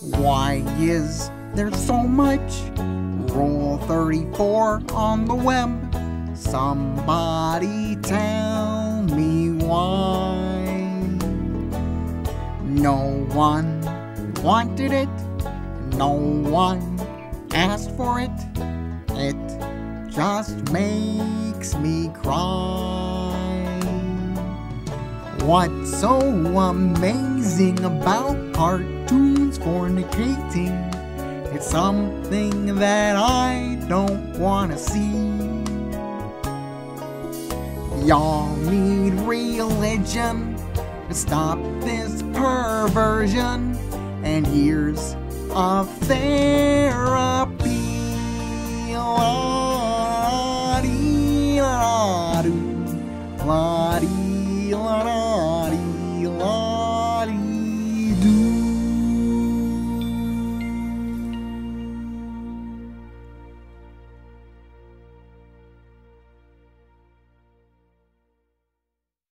Why is there so much Rule 34 on the web? Somebody tell me why. No one wanted it, no one asked for it. It just makes me cry. What's so amazing about cartoons fornicating? It's something that I don't want to see. Y'all need religion to stop this perversion and years of therapy. La-dee-la-doo, la-dee.